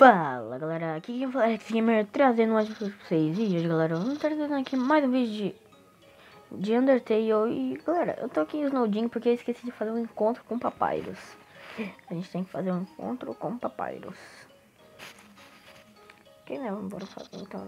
Fala galera, aqui quem fala é Gamer trazendo mais pra vocês. E hoje galera, vamos estar trazendo aqui mais um vídeo de Undertale. E galera, eu tô aqui em Snowdin porque eu esqueci de fazer um encontro com Papyrus. A gente tem que fazer um encontro com Papyrus. Ok, né? Vamos embora fazer então, né?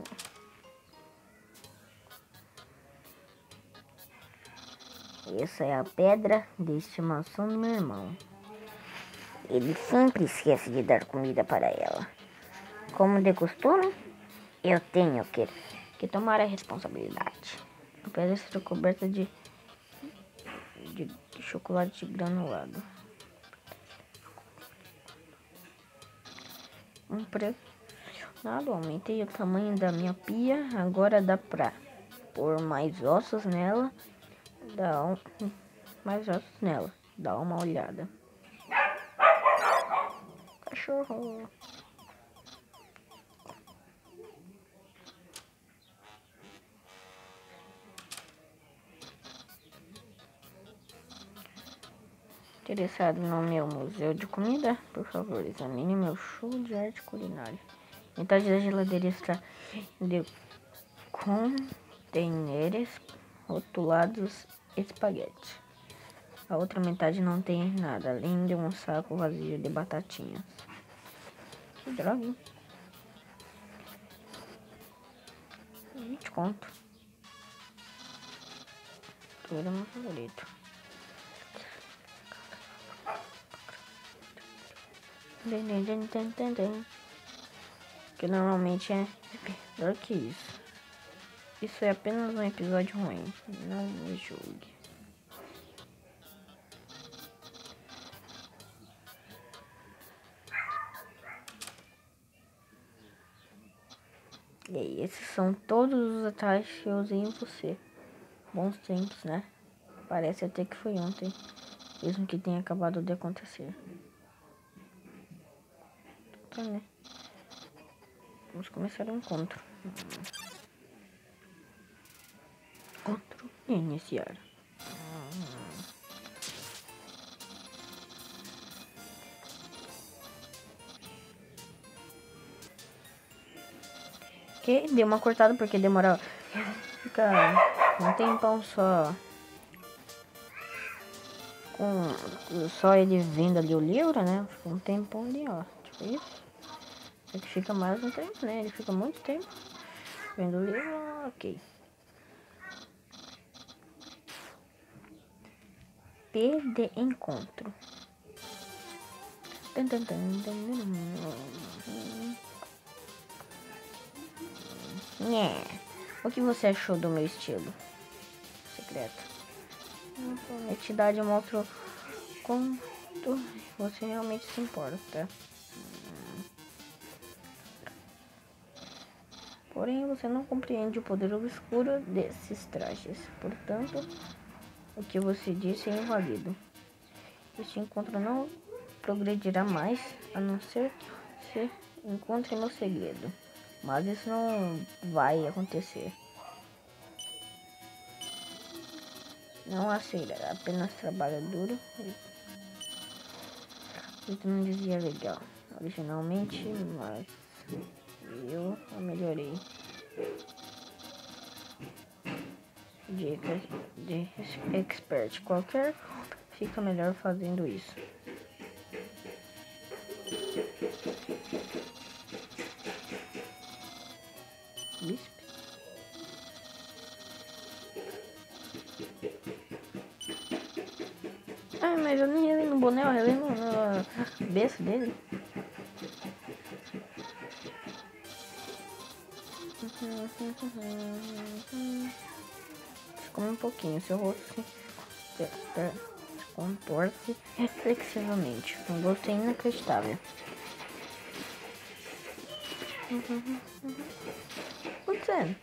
Essa é a pedra de estimação do meu irmão. Ele sempre esquece de dar comida para ela. Como de costume, eu tenho que tomar a responsabilidade. A pedra está coberta de chocolate granulado. Impressionado, aumentei o tamanho da minha pia. Agora dá pra pôr mais ossos nela. Mais ossos nela. Dá uma olhada. Cachorro. Interessado no meu museu de comida? Por favor, examine meu show de arte culinária. Metade da geladeira está de contêineres rotulados espaguete. A outra metade não tem nada, além de um saco vazio de batatinhas. Que droga, hein? 20 conto. Tudo é meu favorito. Que normalmente é pior que isso. Isso é apenas um episódio ruim. Não me julgue. E aí, esses são todos os atalhos que eu usei em você. Bons tempos, né? Parece até que foi ontem, mesmo que tenha acabado de acontecer. Tá, né? Vamos começar o encontro. Encontro iniciar. Que deu uma cortada porque demora. Fica um tempão só. Só ele vendo ali o livro, né? Fica um tempão ali, ó. Tipo isso. Só que fica mais um tempo, né? Ele fica muito tempo vendo o livro, ok. P de encontro. O que você achou do meu estilo secreto? A entidade mostra quanto você realmente se importa. Porém, você não compreende o poder obscuro desses trajes. Portanto, o que você disse é inválido. Este encontro não progredirá mais, a não ser que você encontre meu segredo. Mas isso não vai acontecer. Não aceita, apenas trabalha duro. Isso não dizia legal originalmente, mas eu a melhorei. Dicas de expert. Qualquer fica melhor fazendo isso. Bisp. Ah, mas eu nem relei no boné, eu relei no berço dele. Come um pouquinho, seu rosto se comporte reflexivamente. Um gosto inacreditável. What's that?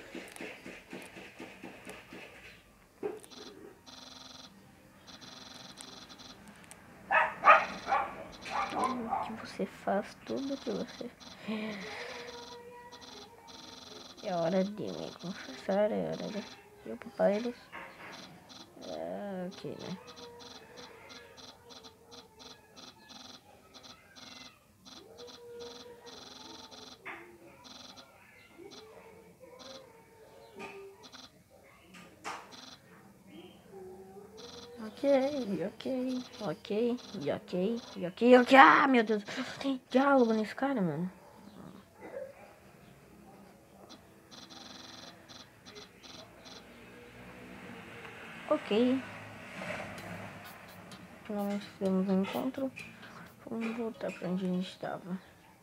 Que você faz tudo que você. É hora de me confessar, é hora de eu Papyrus. Ok, né? ok. Ah, meu Deus. Tem diálogo nesse cara, mano. Ok. Finalmente fizemos um encontro. Vamos voltar pra onde a gente estava.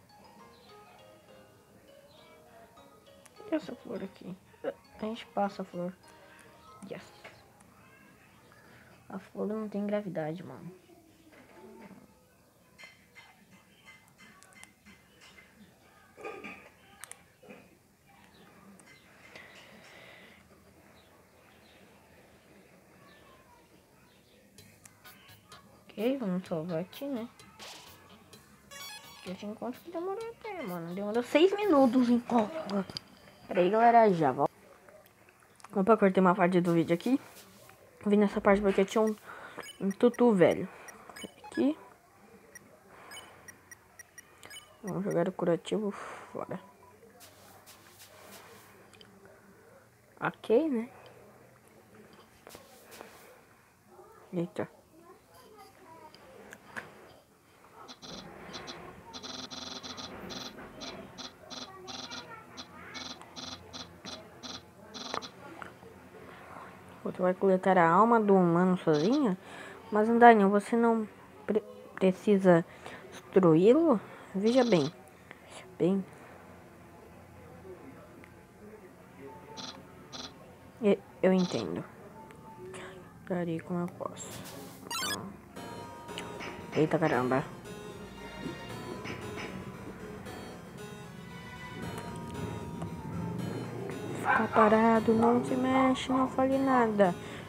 E essa flor aqui? A gente passa a flor. Yes. A flor não tem gravidade, mano. Ok, vamos salvar aqui, né? Esse encontro que demorou até, mano. Demorou 6 minutos o encontro. Pera aí, galera, já volto. Opa, cortei uma parte do vídeo aqui. Vim nessa parte porque tinha um tutu velho. Aqui. Vamos jogar o curativo fora. Ok, né? Eita. Você vai coletar a alma do humano sozinho? Mas, Daniel, você não precisa destruí-lo? Veja bem. Eu entendo. Peraí, como eu posso? Eita, caramba. Fica parado, não se mexe, não fale nada.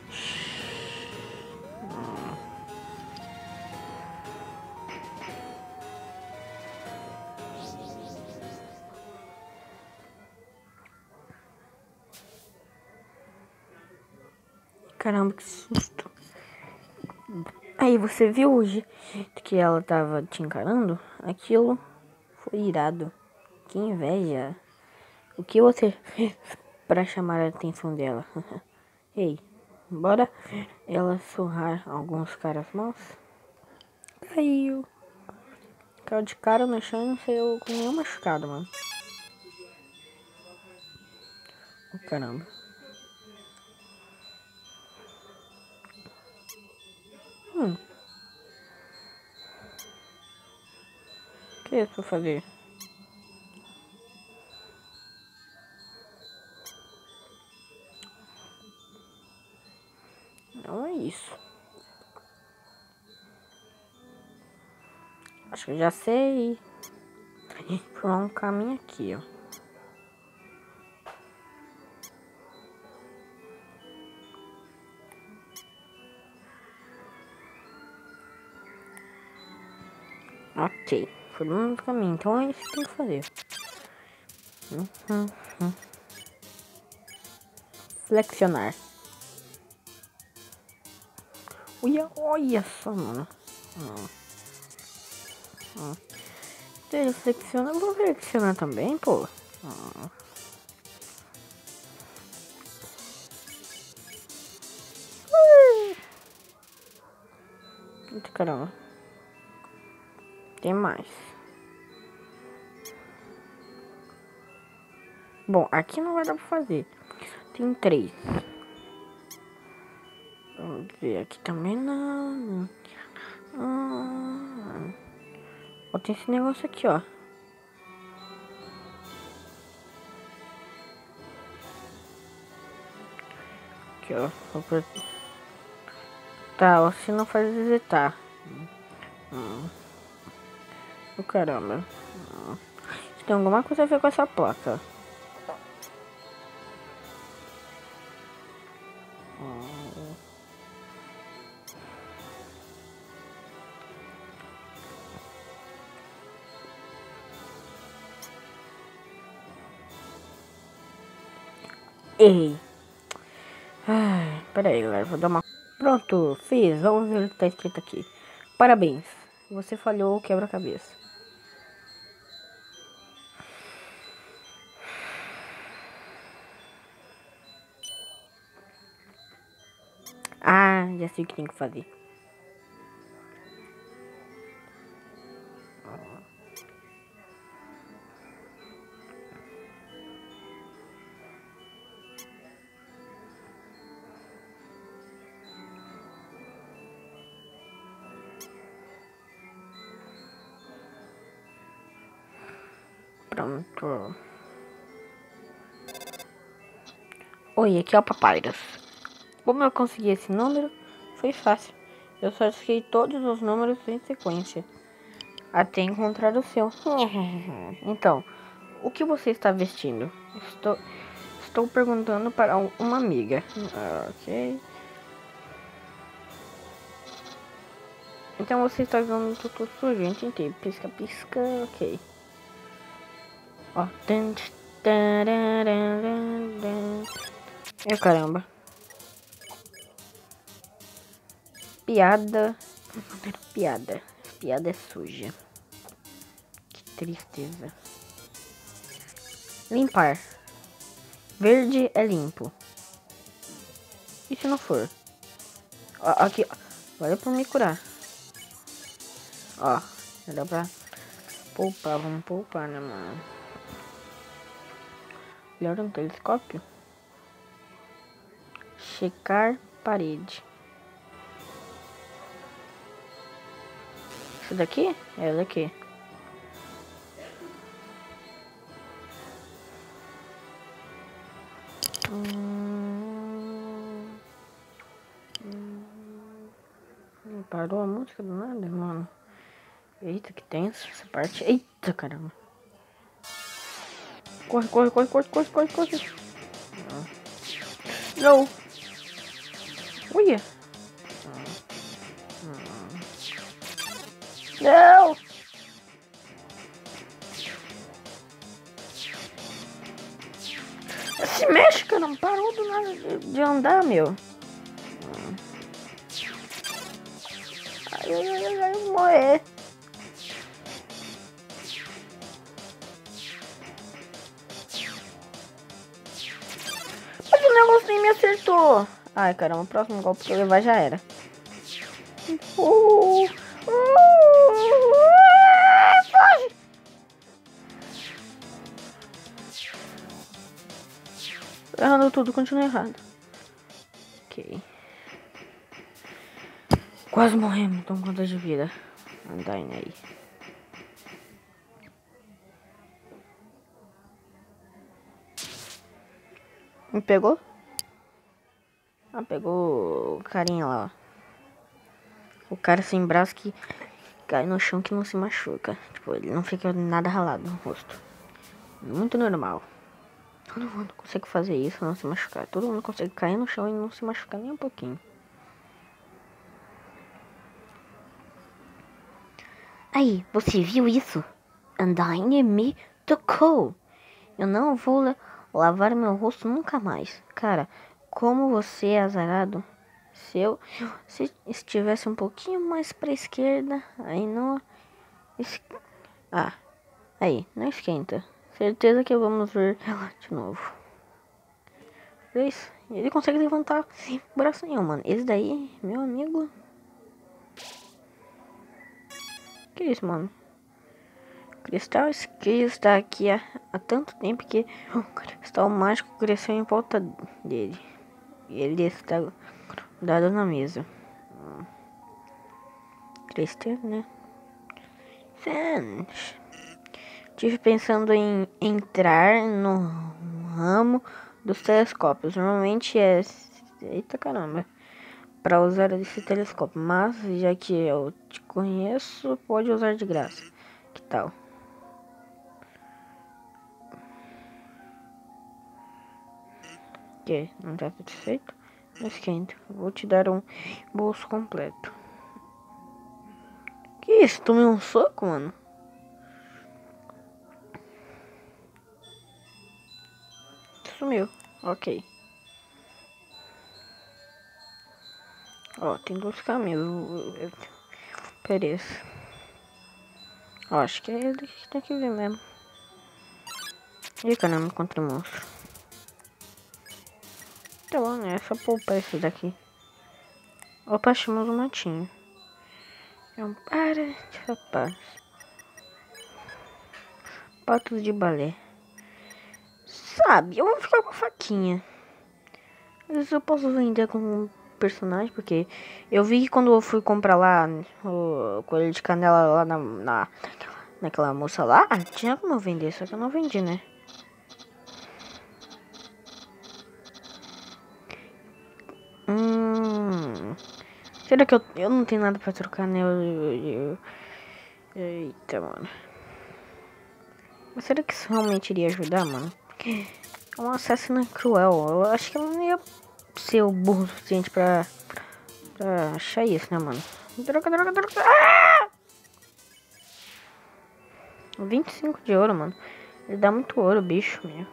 Caramba, que susto. Aí, você viu hoje que ela tava te encarando? Aquilo foi irado. Que inveja. O que você fez pra chamar a atenção dela? Ei, bora ela surrar alguns caras maus? Caiu. Caiu de cara no chão e não saiu com nenhum machucado, mano. Oh, caramba. O que é isso pra fazer? Não é isso. Acho que eu já sei. Formar um caminho aqui, ó. Ok. Formando o caminho. Então é isso que tem que fazer. Flexionar. Olha só, mano. Ele flexiona. Eu vou flexionar também, pô. Eita, caramba. Tem mais. Bom, aqui não vai dar pra fazer. Tem 3. Vamos ver, aqui também não. Ó, tem esse negócio aqui, ó. Aqui, ó. Tá, você não faz visitar. Oh, caramba. Tem alguma coisa a ver com essa placa. Ei. Ai, pera aí, galera. Vou dar uma... Pronto, fiz. Vamos ver o que tá escrito aqui. Parabéns. Você falhou o quebra-cabeça. Ah, já sei o que tem que fazer. Pronto. Oi, aqui é o Papyrus. Como eu consegui esse número? Foi fácil. Eu só esqueci todos os números em sequência, até encontrar o seu. Então, o que você está vestindo? Estou perguntando para uma amiga. Ok. Então você está usando tudo sujo, entendi. Pisca, pisca, ok. Ó. Meu caramba. Piada. Piada. Piada é suja. Que tristeza. Limpar. Verde é limpo. E se não for? Ó, aqui, ó. Olha pra me curar. Ó. Dá pra poupar. Vamos poupar, né, mano? Olhar um telescópio. Checar parede. Isso daqui? É daqui. Parou a música do nada, mano. Eita, que tenso essa parte. Eita, caramba. Corre, corre, corre, corre, corre, corre, corre. Não. Uia. Não. Se mexe, cara. Não parou do nada de andar, meu. Ai, ai, ai, ai, eu vou morrer. Mas o negócio nem me acertou. Ai, caramba, o próximo golpe que eu levar já era. Foge! Errando tudo, continua errado. Ok. Quase morremos, então quanto de vida. Andar aí. Me pegou? Ah, pegou o carinha lá, ó. O cara sem braço que cai no chão que não se machuca. Tipo, ele não fica nada ralado no rosto. Muito normal. Todo mundo consegue fazer isso, não se machucar. Todo mundo consegue cair no chão e não se machucar nem um pouquinho. Aí, você viu isso? Undyne me tocou. Eu não vou lavar meu rosto nunca mais. Cara, como você é azarado. Se estivesse um pouquinho mais pra esquerda, aí não... Ah, aí, não esquenta. Certeza que vamos ver ela de novo. Ele consegue levantar sem braço nenhum, mano. Esse daí, meu amigo... Que isso, mano? Cristal Skill está aqui há tanto tempo que o cristal mágico cresceu em volta dele. E ele está dado na mesa. Tristeza, né? Fans. Tive pensando em entrar no ramo dos telescópios. Normalmente é... Eita caramba. Para usar esse telescópio. Mas, já que eu te conheço, pode usar de graça. Que tal? Que? Não tá satisfeito? Não esquenta. Vou te dar um bolso completo. Que isso? Tomei um soco, mano? Sumiu. Ok. Ó, tem dois caminhos. Eu pereço. Ó, acho que é ele que tem que ver mesmo. Ih, caramba, encontrei monstro. Tá bom, né? É só poupar esse daqui. Opa, achamos um matinho. É um par de sapatos. Patos de balé. Sabe, eu vou ficar com a faquinha. Às vezes eu posso vender com um personagem, porque eu vi que quando eu fui comprar lá o coelho de canela lá naquela moça lá, tinha como eu vender, só que eu não vendi, né? Será que eu não tenho nada pra trocar, né? Eita, mano. Mas será que isso realmente iria ajudar, mano? Porque é um assassino cruel. Eu acho que eu não ia ser o burro o suficiente pra achar isso, né, mano? Droga. Ah! 25 de ouro, mano. Ele dá muito ouro, bicho, meu.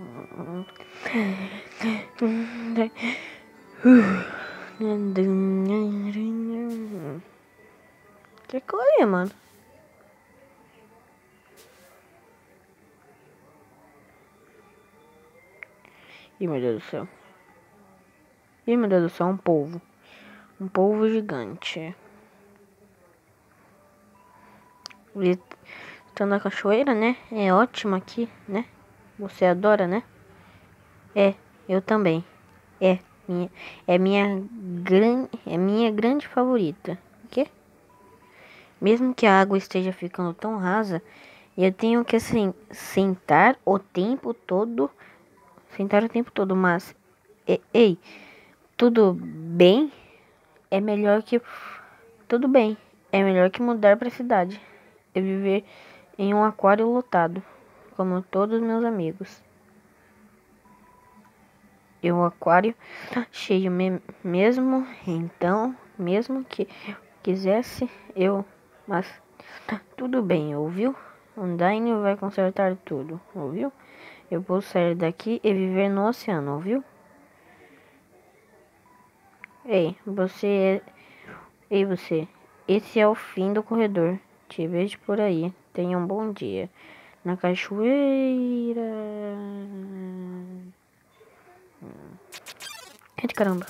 Que coisa aí, mano? Ih, meu Deus do céu. Ih, meu Deus do céu, um polvo. Um polvo gigante. Ele tá na cachoeira, né? É ótimo aqui, né? Você adora, né? É, eu também. É, minha grande favorita. O quê? Mesmo que a água esteja ficando tão rasa, eu tenho que assim, sentar o tempo todo. Sentar o tempo todo, mas ei, tudo bem? É melhor que tudo bem. É melhor que mudar para cidade e viver em um aquário lotado, como todos meus amigos. E o aquário tá cheio mesmo, então, mesmo que eu quisesse, mas tá tudo bem, ouviu? O Daine vai consertar tudo, ouviu? Eu vou sair daqui e viver no oceano, ouviu? Ei, você. Esse é o fim do corredor. Te vejo por aí. Tenha um bom dia. Na cachoeira. Eita, caramba.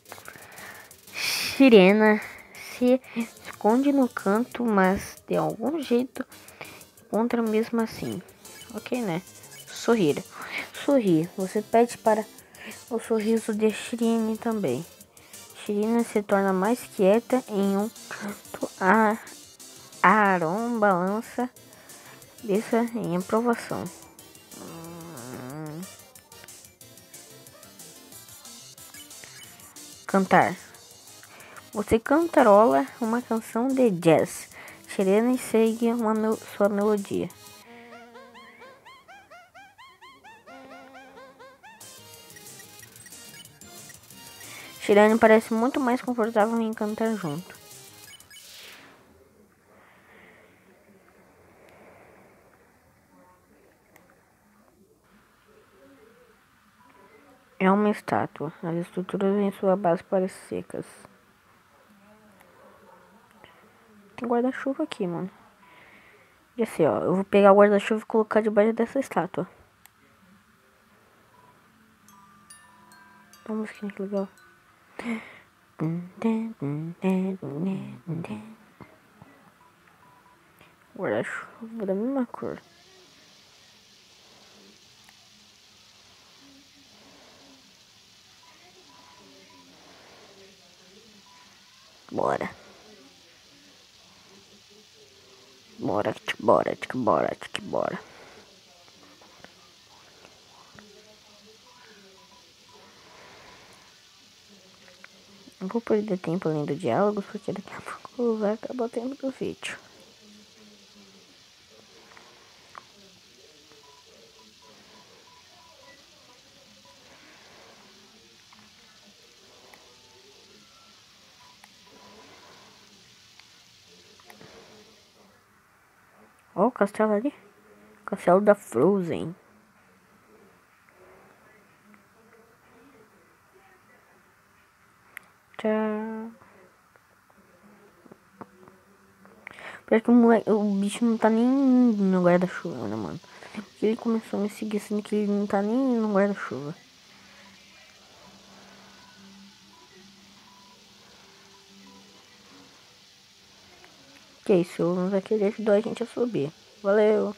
Sirena se esconde no canto, mas de algum jeito encontra mesmo assim. Ok, né? Sorrir. Sorrir. Você pede para o sorriso de Shirine também. Shirine se torna mais quieta em um canto. Aaron balança cabeça em aprovação. Cantar. Você cantarola uma canção de jazz. Shirene segue sua melodia. Shirene parece muito mais confortável em cantar junto. É uma estátua. As estruturas em sua base parecem secas. Tem guarda-chuva aqui, mano. E assim, ó. Eu vou pegar o guarda-chuva e colocar debaixo dessa estátua. Uma musiquinha que legal. Guarda-chuva da mesma cor. Bora. Bora. Não vou perder tempo lendo diálogos, porque daqui a pouco vai acabar o tempo do vídeo. Ó, o castelo ali. Castelo da Frozen. Tchau. Parece que o bicho não tá nem no guarda-chuva, né, mano? Porque ele começou a me seguir, sendo que ele não tá nem no guarda-chuva. Que isso, o Luz aqui ajudou a gente a subir. Valeu!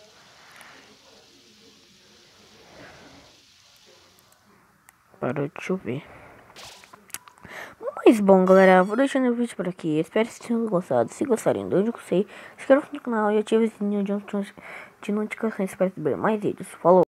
Parou de chover. Mas bom, galera, vou deixando o vídeo por aqui. Espero que vocês tenham gostado. Se gostarem, do que sei, se inscrevam no canal e ativem o sininho de notificações para receber mais vídeos. Falou!